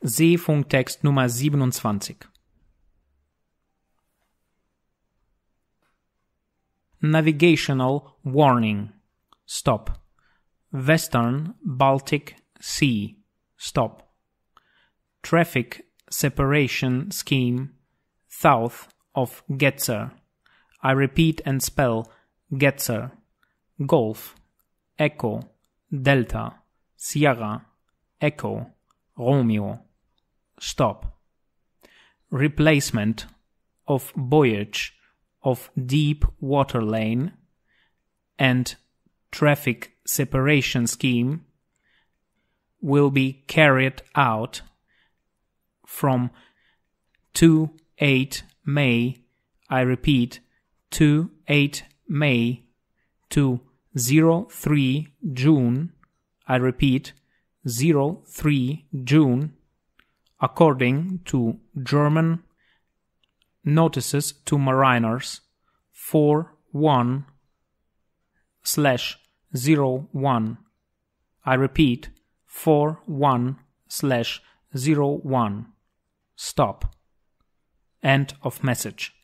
Seefunktext Nummer 27. Navigational Warning. Stop. Western Baltic Sea. Stop. Traffic Separation Scheme south of Gedser. I repeat and spell Gedser. Golf, Echo, Delta, Sierra, Echo, Romeo. Stop. Replacement of buoyage of deep water lane and traffic separation scheme will be carried out from 2-8 May, I repeat, 2-8 May to 03 June, I repeat, 03 June, according to German Notices to Mariners 41/01. I repeat, 41/01. Stop. End of message.